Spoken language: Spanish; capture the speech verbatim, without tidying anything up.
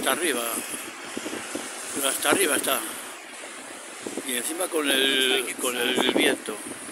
hasta arriba, hasta arriba está. Y encima con el, con el viento.